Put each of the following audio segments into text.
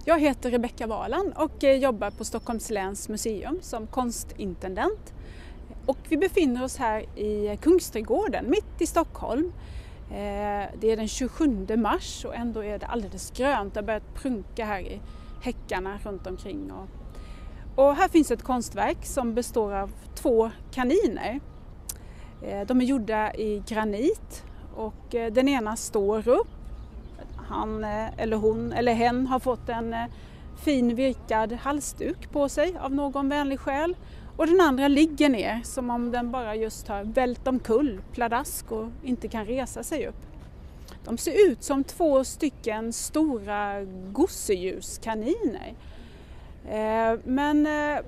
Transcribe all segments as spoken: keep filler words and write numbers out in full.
Jag heter Rebecka Valand och jobbar på Stockholms läns museum som konstintendent. Och vi befinner oss här i Kungsträdgården mitt i Stockholm. Det är den tjugosjunde mars och ändå är det alldeles grönt. Det har börjat prunka här i häckarna runt omkring. Och här finns ett konstverk som består av två kaniner. De är gjorda i granit och den ena står upp. Han eller hon eller hen har fått en fin virkad halsduk på sig av någon vänlig själ. Och den andra ligger ner som om den bara just har vält omkull, pladask och inte kan resa sig upp. De ser ut som två stycken stora gosedjurskaniner. Men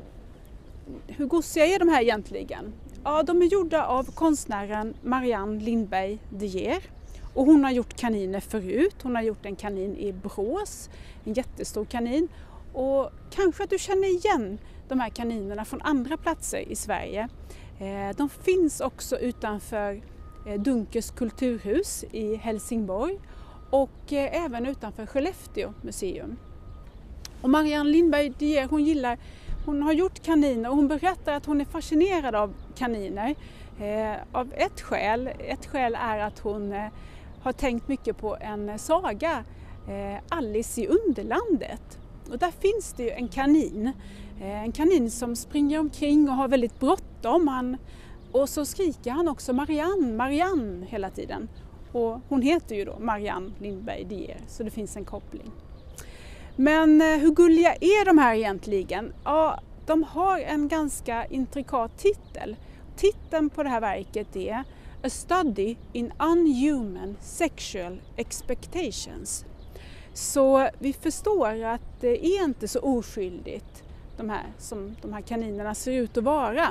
hur gosiga är de här egentligen? Ja, de är gjorda av konstnären Marianne Lindberg de Geer. Och hon har gjort kaniner förut. Hon har gjort en kanin i brås, en jättestor kanin. Och kanske att du känner igen de här kaninerna från andra platser i Sverige. De finns också utanför Dunkers kulturhus i Helsingborg och även utanför Skellefteå museum. Och Marianne Lindberg de Geer, hon gillar, hon har gjort kaniner och hon berättar att hon är fascinerad av kaniner. Av ett skäl, ett skäl är att hon har tänkt mycket på en saga, Alice i Underlandet. Och där finns det ju en kanin, en kanin som springer omkring och har väldigt bråttom. Han, och så skriker han också Marianne, Marianne hela tiden. Och hon heter ju då Marianne Lindberg de Geer, så det finns en koppling. Men hur gulliga är de här egentligen? Ja, de har en ganska intrikat titel. Titeln på det här verket är A Study in Unhuman Sexual Expectations. Så vi förstår att det är inte så oskyldigt de här, som de här kaninerna ser ut att vara.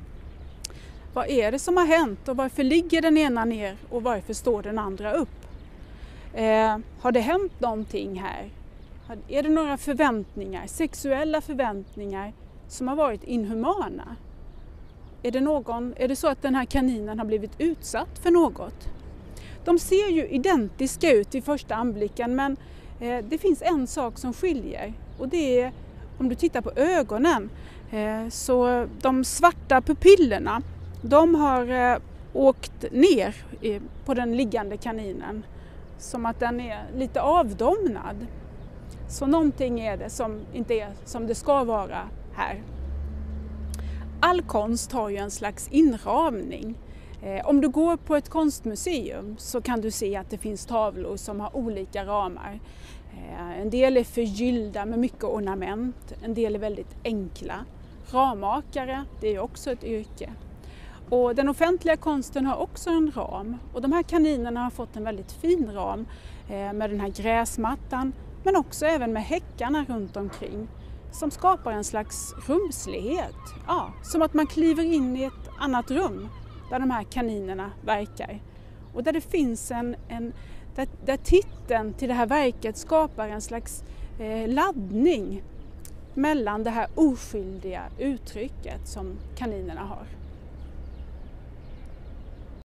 Vad är det som har hänt och varför ligger den ena ner och varför står den andra upp? Eh, har det hänt någonting här? Är det några förväntningar, sexuella förväntningar som har varit inhumana? Är det, någon, är det så att den här kaninen har blivit utsatt för något? De ser ju identiska ut i första anblicken, men eh, det finns en sak som skiljer. Och det är, om du tittar på ögonen, eh, så de svarta pupillerna, de har eh, åkt ner i, på den liggande kaninen. Som att den är lite avdomnad. Så någonting är det som inte är som det ska vara här. All konst har ju en slags inramning. Eh, om du går på ett konstmuseum så kan du se att det finns tavlor som har olika ramar. Eh, en del är förgyllda med mycket ornament, en del är väldigt enkla. Rammakare, det är också ett yrke. Och den offentliga konsten har också en ram. Och de här kaninerna har fått en väldigt fin ram eh, med den här gräsmattan, men också även med häckarna runt omkring. Som skapar en slags rumslighet. Ja, som att man kliver in i ett annat rum där de här kaninerna verkar. Och där det finns en, en där, där titeln till det här verket skapar en slags eh, laddning mellan det här oskyldiga uttrycket som kaninerna har.